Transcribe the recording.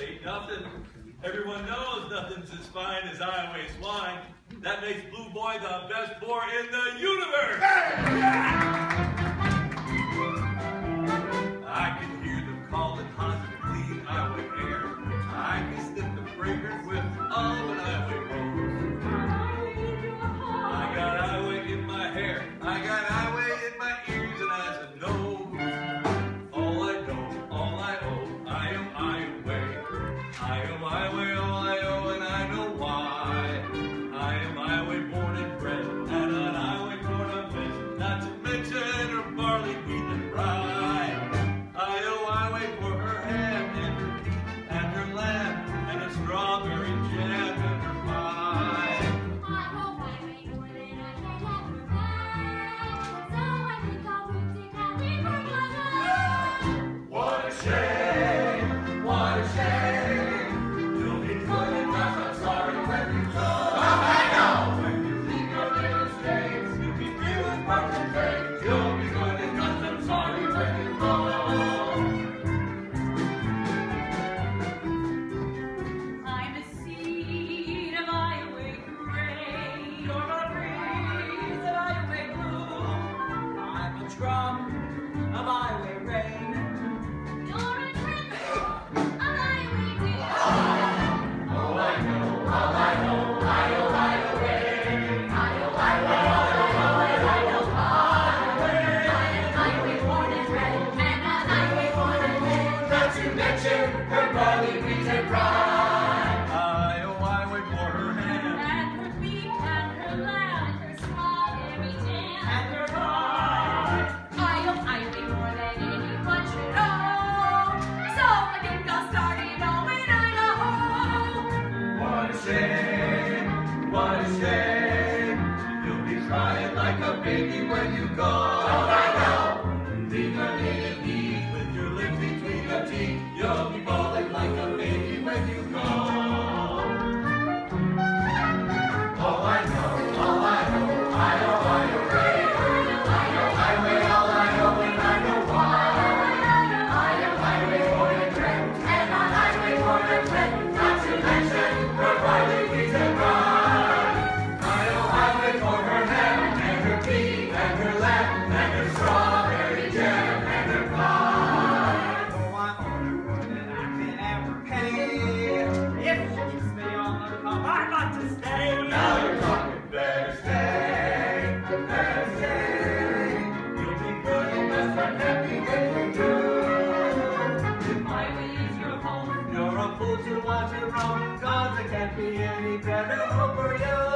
Ain't nothing. Everyone knows nothing's as fine as Iowa wine. That makes Blue Boy the best boar in the universe. I can hear them calling Hans and clean Iowa air. I can sniff the fragrant whiff of an Iowa rose. I got Iowa in my hair. I got Iowa in my ears and eyes and nose. All I know, all I owe, I owe Iowa. I owe Iowa all I owe, and I know why. I am Iowa born and bred, and an Iowa tournament, not to mention her barley, wheat, and rye. I owe Iowa for her ham and her beef and her lamb and her strawberry jam and her pie. I hope Iowa more than I can ever buy, so I think I'll move to California. What a shame, what a shame. You'll be good enough, I'm sorry when you go. I know. When you leave your little states, you'll be feeling much and great. You'll be good enough, I'm sorry when you go. I'm a seed of Iowa grain, or a breeze of Iowa blue. I'm a drum of Iowa rain. You're a trick of Iowa dear. All I know, all I know, I owe Iowa. I owe Iowa all I owe, and I know Iowa. I am Iowa born and bred, and an Iowa born and bred. Not to mention her barley, wheat, and rye. I owe Iowa for her ham. And her beef and her lamb Her strawberry jam. and her pie. I owe Iowa more than anyone should know, so I think I'll start it all in Idaho. What a shame, what a shame. You'll be crying like a baby when you go. I know. Leave your native heat with your lips between your teeth. You'll be bawling like a baby when you go. All I know, all I know, I owe Iowa. I owe Iowa all I owe, and I know why. I am Iowa born and bred, and on Iowa born and bred. Not to mention her barley, wheat, and rye. I owe Iowa for her ham and her beef and her lamb and her strawberry jam and her pie. Oh, I own her more than I can ever pay. If she keeps me on the come, I'd like to stay. Now you're talking, better stay, better stay. You'll be good and best friend happy when you do. If Iowa is your home, you're a fool to want to roam, 'cause it can't be any better home for you.